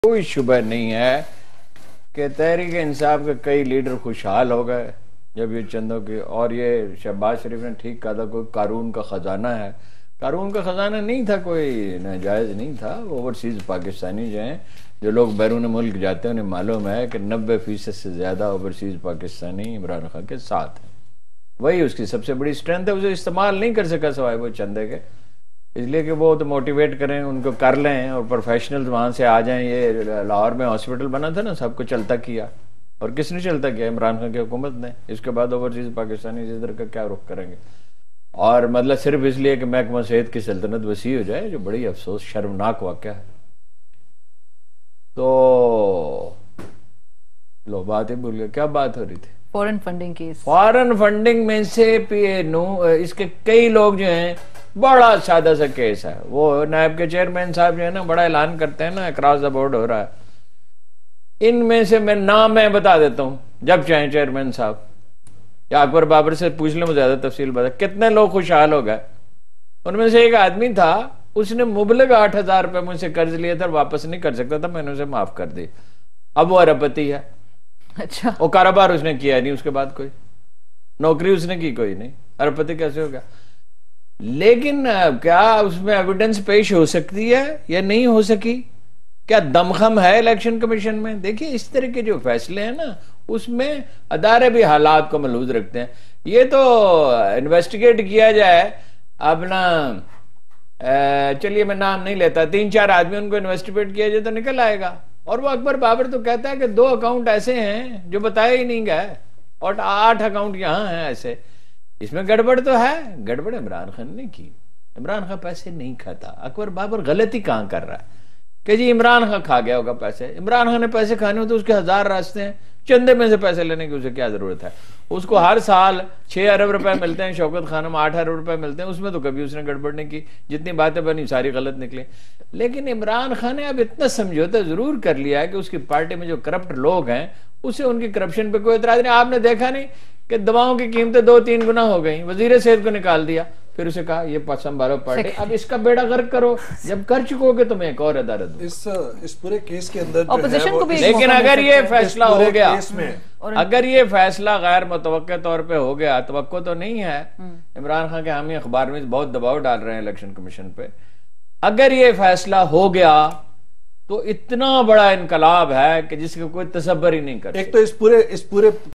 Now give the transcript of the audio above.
कोई शुबह नहीं है कि तहरीक इंसाफ के कई लीडर खुशहाल हो गए जब ये चंदों की, और ये शहबाज शरीफ ने ठीक कहा था कोई कानून का खजाना है। कानून का खजाना नहीं था, कोई नाजायज़ नहीं था। ओवरसीज़ पाकिस्तानी जो हैं, जो लोग बैरून मुल्क जाते हैं, उन्हें मालूम है कि 90% से ज़्यादा ओवरसीज़ पाकिस्तानी इमरान खान के साथ हैं। वही उसकी सबसे बड़ी स्ट्रेंथ है। उसे इस्तेमाल नहीं कर सका सवाए वो चंदे के, इसलिए कि वो तो मोटिवेट करें, उनको कर लें और प्रोफेशनल्स वहाँ से आ जाएं। ये लाहौर में हॉस्पिटल बना था ना, सबको चलता किया, और किसने चलता किया? इमरान खान की हुकूमत ने। इसके बाद ओवरसीज पाकिस्तानी इस तरह का क्या रुख करेंगे? और मतलब सिर्फ इसलिए कि महकमा सेहत की सल्तनत वसी हो जाए, जो बड़ी अफसोस शर्मनाक वाक़या है। तो लो बात ही भूल गया, क्या बात हो रही थी? Foreign funding case. Foreign funding में से इसके कई लोग जो हैं, बड़ा सादा सा केस है। वो नायब के चेयरमैन साहब जो है ना, बड़ा ऐलान करते हैं ना अक्रॉस द बोर्ड हो रहा है। इनमें से मैं नाम बता देता हूं, जब चाहे चेयरमैन साहब या अकबर बाबर से पूछ लें, मुझे ज्यादा तफसील बता। कितने लोग खुशहाल हो गए। उनमें से एक आदमी था, उसने मुबलग 8,000 रुपए मुझसे कर्ज लिया था, वापस नहीं कर सकता था, मैंने उसे माफ कर दी। अब वो अरबपति है। अच्छा। वो कारोबार उसने किया नहीं, उसके बाद कोई नौकरी उसने की कोई नहीं, अरबपति कैसे हो गया? लेकिन क्या उसमें एविडेंस पेश हो सकती है या नहीं हो सकी? क्या दमखम है इलेक्शन कमीशन में? देखिए, इस तरह के जो फैसले हैं ना, उसमें अदारे भी हालात को महलूज रखते हैं। ये तो इन्वेस्टिगेट किया जाए अपना, चलिए मैं नाम नहीं लेता, 3-4 आदमी उनको इन्वेस्टिगेट किया जाए तो निकल आएगा। और वो अकबर बाबर तो कहता है कि 2 अकाउंट ऐसे हैं जो बताए ही नहीं गए, और 8 अकाउंट यहां हैं ऐसे। इसमें गड़बड़ तो है। गड़बड़ इमरान खान ने की। इमरान खान पैसे नहीं खाता। अकबर बाबर गलती कहां कर रहा है कि जी इमरान खान खा गया होगा पैसे? इमरान खान ने पैसे खाने हो तो उसके 1000 रास्ते हैं। चंदे में से पैसे लेने की उसे क्या जरूरत है? उसको हर साल 6 अरब रुपए मिलते हैं, शौकत खानम 8 अरब रुपए मिलते हैं, उसमें तो कभी उसने गड़बड़ नहीं की। जितनी बातें बनी सारी गलत निकली। लेकिन इमरान खान ने अब इतना समझौता जरूर कर लिया है कि उसकी पार्टी में जो करप्ट लोग हैं, उसे उनकी करप्शन पे कोई एतराज नहीं। आपने देखा नहीं कि दवाओं की कीमतें 2-3 गुना हो गई? वजीर सेहत को निकाल दिया, फिर उसे कहा ये संभालो पार्टी, अब इसका बेड़ा गर्क करो। जब कर चुकोगे तो मैं एक और अदालत दूं। इस पूरे केस के अंदर ऑपोजिशन को भी, लेकिन अगर ये फैसला हो गया, अगर ये फैसला गैर मुतवक्के तौर पे हो गया, तवक्को तो नहीं है, इमरान खान के हामी अखबार में बहुत दबाव डाल रहे हैं इलेक्शन कमीशन पे, अगर ये फैसला हो गया तो इतना बड़ा इनकलाब है कि जिसका कोई तसव्वुर ही नहीं कर सकता। एक तो इस पूरे